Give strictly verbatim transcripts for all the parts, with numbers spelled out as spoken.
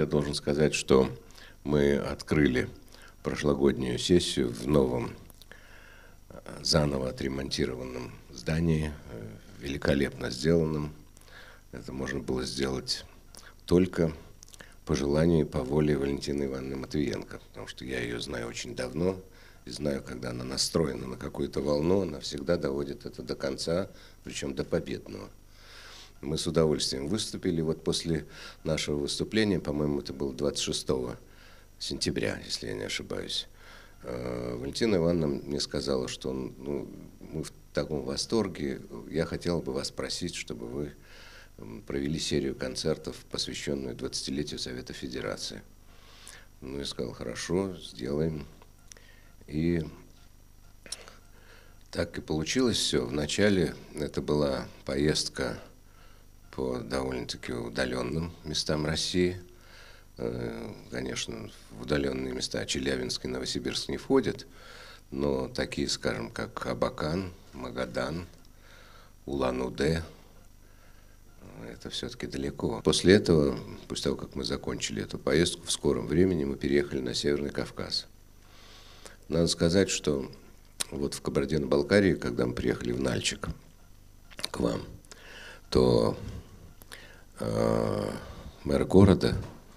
я должен сказать, что мы открыли прошлогоднюю сессию в новом, заново отремонтированном здании, великолепно сделанном. Это можно было сделать только по желанию и по воле Валентины Ивановны Матвиенко, потому что я ее знаю очень давно и знаю, когда она настроена на какую-то волну, она всегда доводит это до конца, причем до победного. Мы с удовольствием выступили. Вот после нашего выступления, по-моему, это было двадцать шестого сентября, если я не ошибаюсь, Валентина Ивановна мне сказала, что ну, мы в таком восторге, я хотела бы вас просить, чтобы вы провели серию концертов, посвященную двадцатилетию Совета Федерации. Ну, я сказал, хорошо, сделаем. И так и получилось все. Вначале это была поездка по довольно-таки удаленным местам России. Конечно, в удаленные места Челябинск и Новосибирск не входят, но такие, скажем, как Абакан, Магадан, Улан-Удэ, это все-таки далеко. После этого, после того, как мы закончили эту поездку, в скором времени мы переехали на Северный Кавказ. Надо сказать, что вот в Кабардино-Балкарии, когда мы приехали в Нальчик к вам, то э, мэр города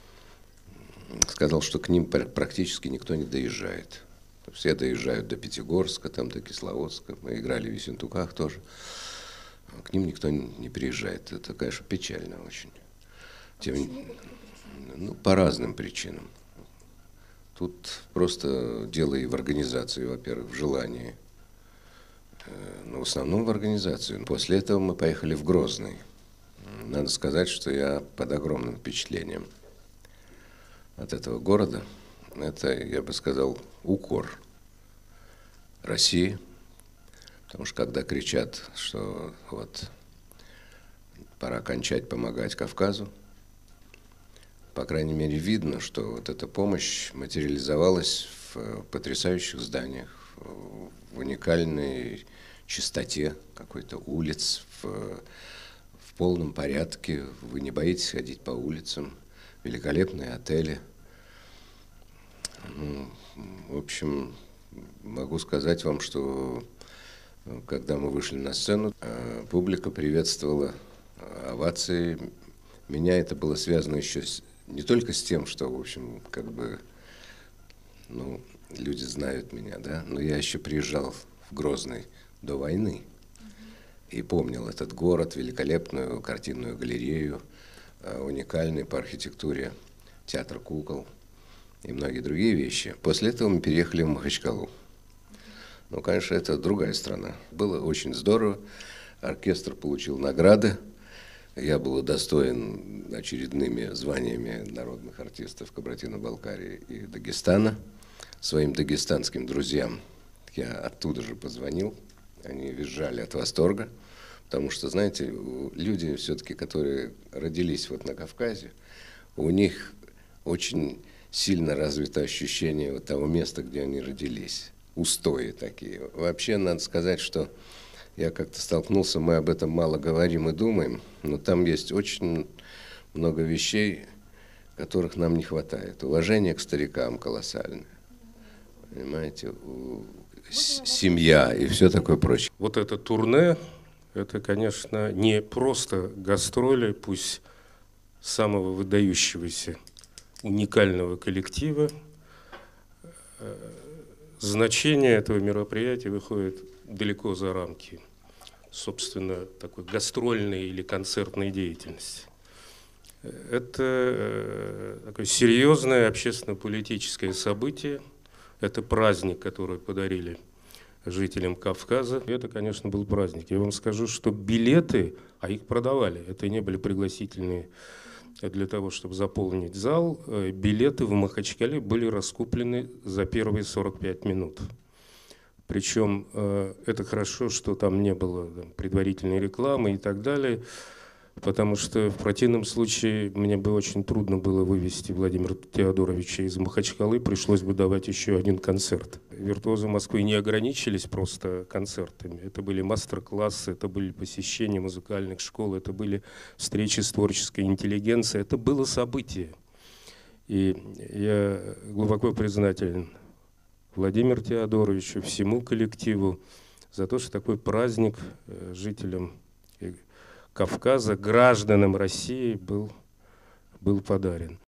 сказал, что к ним практически никто не доезжает. Все доезжают до Пятигорска, там до Кисловодска. Мы играли в Ессентуках тоже. К ним никто не приезжает. Это, конечно, печально очень. Тем, ну, по разным причинам. Тут просто дело и в организации, во-первых, в желании. Но в основном в организации. После этого мы поехали в Грозный. Надо сказать, что я под огромным впечатлением от этого города. Это, я бы сказал, укор России. Потому что когда кричат, что вот пора кончать помогать Кавказу, по крайней мере, видно, что вот эта помощь материализовалась в потрясающих зданиях, в уникальной чистоте какой-то улиц, в, в полном порядке. Вы не боитесь ходить по улицам, великолепные отели. Ну, в общем, могу сказать вам, что когда мы вышли на сцену, публика приветствовала овации. Меня это было связано еще с, не только с тем, что, в общем, как бы, ну, люди знают меня, да, но я еще приезжал в Грозный до войны и помнил этот город, великолепную картинную галерею, уникальный по архитектуре театр кукол и многие другие вещи. После этого мы переехали в Махачкалу. Ну, конечно, это другая страна. Было очень здорово. Оркестр получил награды. Я был удостоен очередными званиями народных артистов Кабардино-Балкарии и Дагестана. Своим дагестанским друзьям я оттуда же позвонил. Они визжали от восторга. Потому что, знаете, люди все-таки, которые родились вот на Кавказе, у них очень сильно развито ощущение вот того места, где они родились. Устои такие. Вообще, надо сказать, что я как-то столкнулся, мы об этом мало говорим и думаем, но там есть очень много вещей, которых нам не хватает. Уважение к старикам колоссальное. Понимаете, семья и все такое прочее. Вот это турне, это, конечно, не просто гастроли, пусть самого выдающегося, уникального коллектива. Значение этого мероприятия выходит далеко за рамки, собственно, такой гастрольной или концертной деятельности. Это такое серьезное общественно-политическое событие, это праздник, который подарили жителям Кавказа. Это, конечно, был праздник. Я вам скажу, что билеты, а их продавали, это не были пригласительные для того, чтобы заполнить зал, билеты в Махачкале были раскуплены за первые сорок пять минут. Причем это хорошо, что там не было там предварительной рекламы и так далее, потому что в противном случае мне бы очень трудно было вывести Владимира Теодоровича из Махачкалы, пришлось бы давать еще один концерт. Виртуозы Москвы не ограничились просто концертами, это были мастер-классы, это были посещения музыкальных школ, это были встречи с творческой интеллигенцией, это было событие. И я глубоко признателен Владимиру Теодоровичу, всему коллективу за то, что такой праздник жителям Кавказа, гражданам России был, был подарен.